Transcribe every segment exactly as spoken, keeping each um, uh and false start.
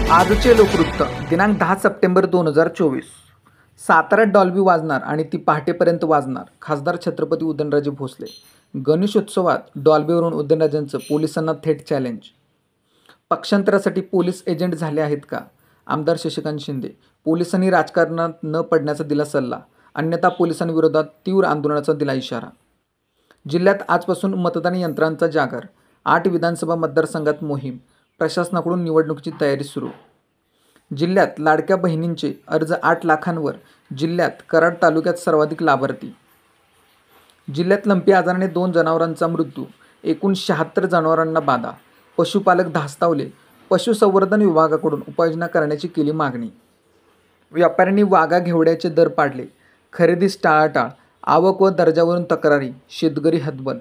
आजचे लोकवृत्त दिनांक दहा सप्टेंबर दोन हजार चोवीस. साताऱ्यात डॉल्बी वाजणार आणि ती पहाटेपर्यंत वाजणार. खासदार छत्रपती उदयनराजे भोसले. गणेशोत्सवात डॉल्बीवरून उदयनराजेंचं पोलिसांना थेट चॅलेंज. पक्षांतरासाठी पोलीस एजंट झाले आहेत का? आमदार शशिकांत शिंदे. पोलिसांनी राजकारणात न पडण्याचा दिला सल्ला, अन्यथा पोलिसांविरोधात तीव्र आंदोलनाचा दिला इशारा. जिल्ह्यात आजपासून मतदान यंत्रांचा जागर. आठ विधानसभा मतदारसंघात मोहीम. प्रशासनाकडून निवडणुकीची तयारी सुरू. जिल्ह्यात लाडक्या बहिणींचे अर्ज आठ लाखांवर. जिल्ह्यात कराड तालुक्यात सर्वाधिक लाभार्थी. जिल्ह्यात लंपी आजाराने दोन जनावरांचा मृत्यू. एकूण शहात्तर जनावरांना बाधा. पशुपालक धास्तावले. पशुसंवर्धन विभागाकडून उपाययोजना करण्याची केली मागणी. व्यापाऱ्यांनी वाघा घेवड्याचे दर पाडले. खरेदीस टाळाटाळ. आवक व दर्जावरून तक्रारी. शेतकरी हतबल.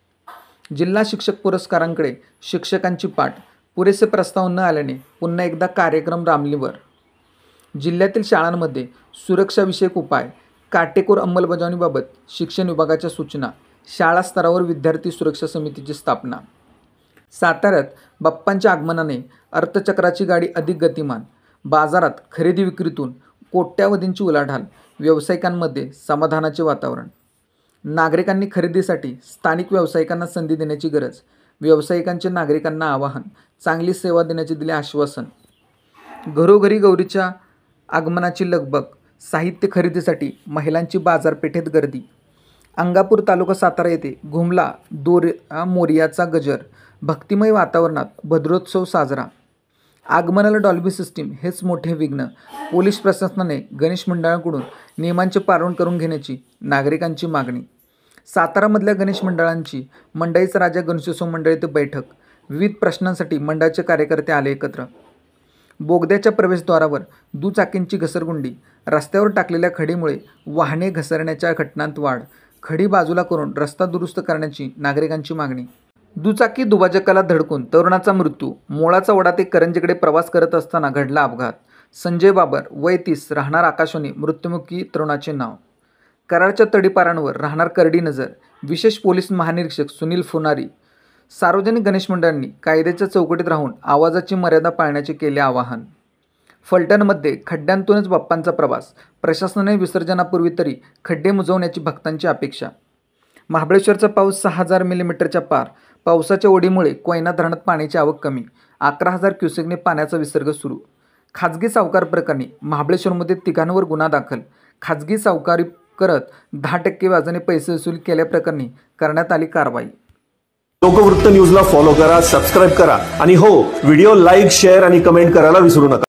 जिल्हा शिक्षक पुरस्कारांकडे शिक्षकांची पाठ. पुरेसे प्रस्ताव न आल्याने पुन्हा एकदा कार्यक्रम रामलीवर. जिल्ह्यातील शाळांमध्ये सुरक्षाविषयक उपाय. काटेकोर अंमलबजावणीबाबत शिक्षण विभागाच्या सूचना. शाळा स्तरावर विद्यार्थी सुरक्षा समितीची स्थापना. साताऱ्यात बाप्पांच्या आगमनाने अर्थचक्राची गाडी अधिक गतिमान. बाजारात खरेदी विक्रीतून कोट्यावधींची उलाढाल. व्यावसायिकांमध्ये समाधानाचे वातावरण. नागरिकांनी खरेदीसाठी स्थानिक व्यावसायिकांना संधी देण्याची गरज. व्यावसायिकांचे नागरिकांना आवाहन. चांगली सेवा देण्याचे दिले आश्वासन. घरोघरी गौरीच्या आगमनाची लगबग. साहित्य खरेदीसाठी महिलांची बाजारपेठेत गर्दी. अंगापूर तालुका सातारा येथे घुमला दोऱ्या मोरयाचा गजर. भक्तिमय वातावरणात भद्रोत्सव साजरा. आगमनाला डॉल्बी सिस्टीम हेच मोठे विघ्न. पोलीस प्रशासनाने गणेश मंडळांकडून नियमांचे पालन करून घेण्याची नागरिकांची मागणी. सातारामधल्या गणेश मंडळांची मंडईचा राजा गणेशोत्सव मंडळ येथे बैठक. विविध प्रश्नांसाठी मंडळाचे कार्यकर्ते आले एकत्र. बोगद्याच्या प्रवेशद्वारावर दुचाकींची घसरगुंडी. रस्त्यावर टाकलेल्या खडीमुळे वाहने घसरण्याच्या घटनांत वाढ. खडी बाजूला करून रस्ता दुरुस्त करण्याची नागरिकांची मागणी. दुचाकी दुभाजकाला धडकून तरुणाचा मृत्यू. मोळाचा वडा ते करंजीकडे प्रवास करत असताना घडला अपघात. संजय बाबर वय तीस राहणार आकाशवाणी मृत्युमुखी तरुणाचे नाव. कराडच्या तडीपारांवर राहणार करडी नजर. विशेष पोलीस महानिरीक्षक सुनील फुनारी. सार्वजनिक गणेश मंडळांनी कायद्याच्या चौकटीत राहून आवाजाची मर्यादा पाळण्याचे केले आवाहन. फलटणमध्ये खड्ड्यांतूनच बाप्पांचा प्रवास. प्रशासनाने विसर्जनापूर्वी तरी खड्डे मुजवण्याची भक्तांची अपेक्षा. महाबळेश्वरचा पाऊस सहा हजार मिलीमीटरच्या पार. पावसाच्या ओढीमुळे कोयना धरणात पाण्याची आवक कमी. अकरा हजार क्युसेकने पाण्याचा विसर्ग सुरू. खाजगी सावकार प्रकरणी महाबळेश्वरमध्ये तिघांवर गुन्हा दाखल. खाजगी सावकारी करत दहा टक्के व्याजाने पैसे वसूल केल्याप्रकरणी करण्यात आली कारवाई. लोकवृत्त न्यूजला फॉलो करा, सबस्क्राईब करा आणि हो, व्हिडिओ लाईक, शेअर आणि कमेंट करायला विसरू नका.